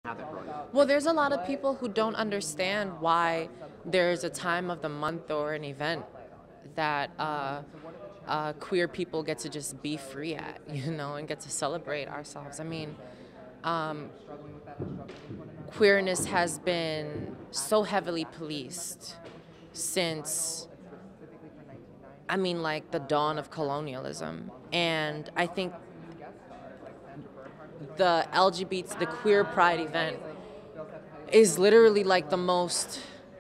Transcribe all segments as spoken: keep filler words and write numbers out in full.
have it growing up? Well, there's a lot of people who don't understand why there's a time of the month or an event that uh, uh, queer people get to just be free at, you know, and get to celebrate ourselves. I mean, um, queerness has been so heavily policed since, I mean, like the dawn of colonialism. And I think the L G B T, the queer pride event is literally like the most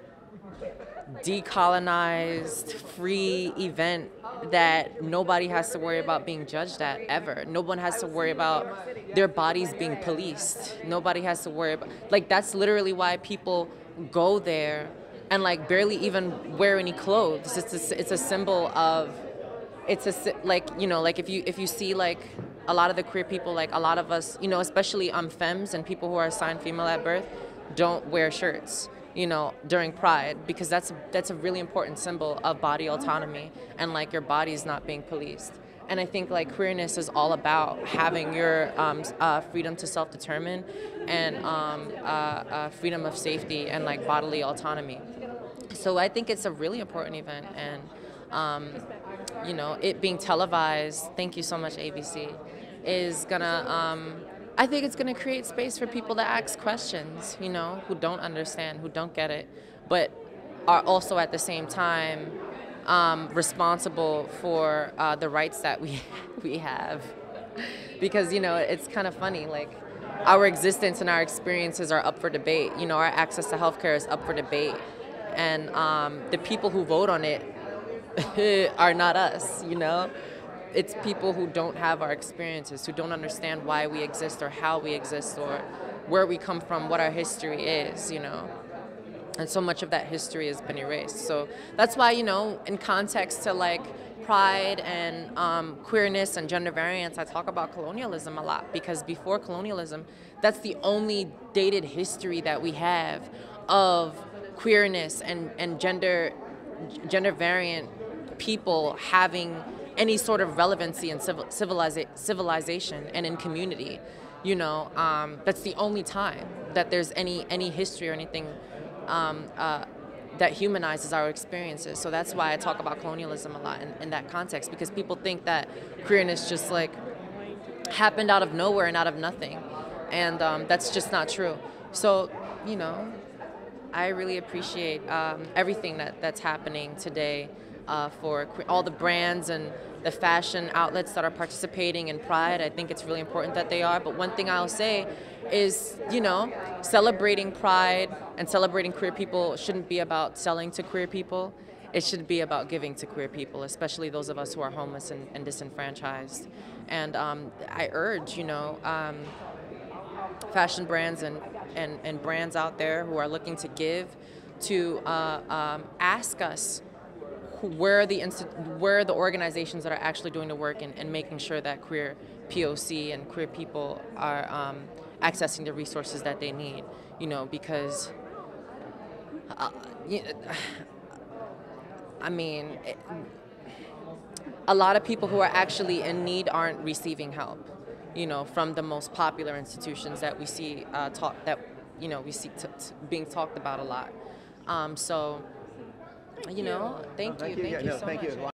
decolonized, free event that nobody has to worry about being judged at ever. No one has to worry about their bodies being policed. Nobody has to worry about, like, that's literally why people go there and like barely even wear any clothes. It's a, it's a symbol of, it's a, like, you know, like if you if you see like a lot of the queer people, like a lot of us, you know, especially um femmes and people who are assigned female at birth, don't wear shirts, you know, during Pride, because that's that's a really important symbol of body autonomy and like your body's not being policed. And I think like queerness is all about having your um, uh, freedom to self-determine and um, uh, uh, freedom of safety and like bodily autonomy. So I think it's a really important event, and um, you know, it being televised, thank you so much A B C, is gonna, um, I think it's gonna create space for people to ask questions, you know, who don't understand, who don't get it, but are also at the same time um, responsible for uh, the rights that we we have. Because, you know, it's kind of funny, like our existence and our experiences are up for debate. You know, our access to healthcare is up for debate, and um, the people who vote on it are not us, you know? It's people who don't have our experiences, who don't understand why we exist or how we exist or where we come from, what our history is, you know? And so much of that history has been erased. So that's why, you know, in context to like pride and um, queerness and gender variance, I talk about colonialism a lot, because before colonialism, that's the only dated history that we have of queerness and, and gender gender variant people having any sort of relevancy in civil, civiliza civilization and in community. You know, um, that's the only time that there's any any history or anything um, uh, that humanizes our experiences. So that's why I talk about colonialism a lot in, in that context, because people think that queerness just like happened out of nowhere and out of nothing, and um, that's just not true. So, you know, I really appreciate um, everything that, that's happening today uh, for all the brands and the fashion outlets that are participating in Pride. I think it's really important that they are. But one thing I'll say is, you know, celebrating Pride and celebrating queer people shouldn't be about selling to queer people. It should be about giving to queer people, especially those of us who are homeless and, and disenfranchised. And um, I urge, you know, um, fashion brands and, and, and brands out there who are looking to give to uh, um, ask us who, where, the where are the organizations that are actually doing the work and, and making sure that queer P O C and queer people are um, accessing the resources that they need, you know, because uh, you know, I mean, it, a lot of people who are actually in need aren't receiving help, you know, from the most popular institutions that we see uh, talk that you know we see t t being talked about a lot. Um, so, you know, thank you, Thank you. thank Yeah, you no, so thank much. you.